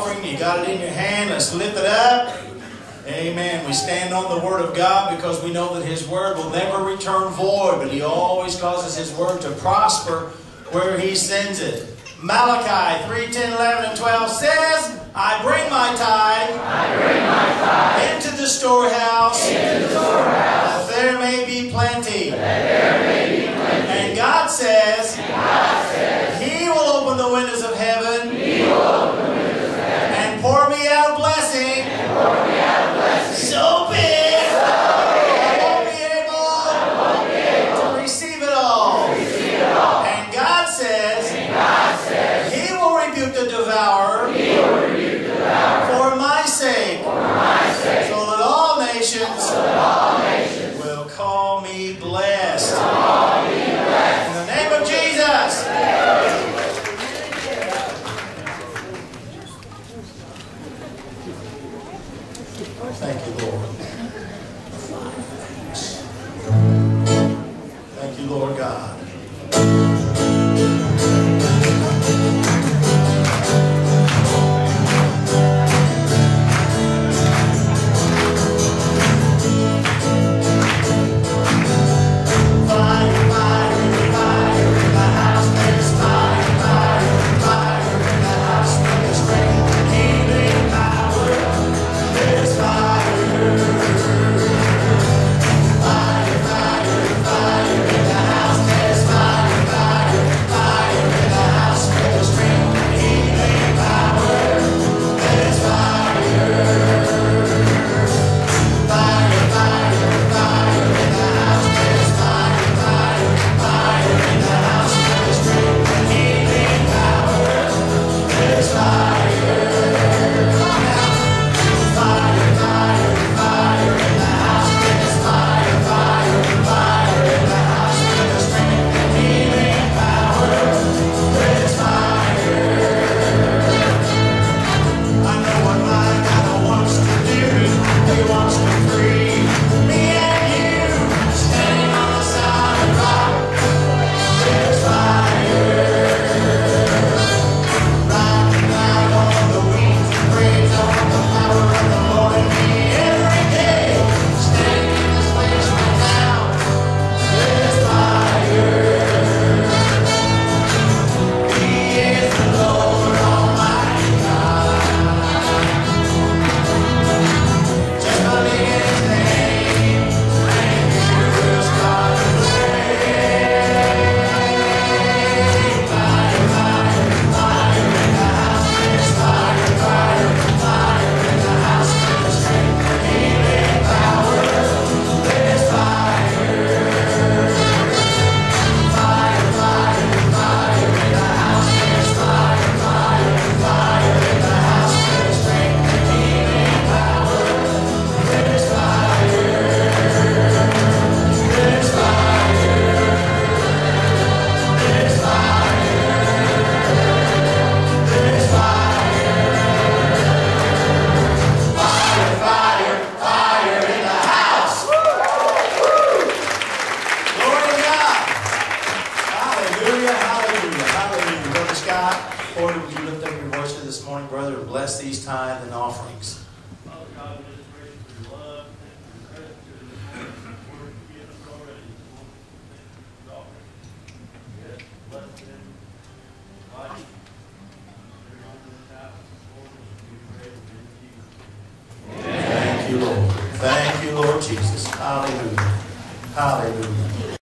offering. You got it in your hand. Let's lift it up. Amen. We stand on the Word of God because we know that His Word will never return void, but He always causes His Word to prosper where He sends it. Malachi 3:10, 11, and 12 says, I bring my tithe, into the storehouse, that there may be plenty. And God says, He will open the windows of heaven, and pour me out a blessing, so big, I won't be able to receive it all. And God says, He will rebuke the devourer for my sake, so that all nations will call me blessed. In the name of Jesus. Thank you, Lord. Thank you, Lord God. Thank you, Lord Jesus. Hallelujah. Hallelujah.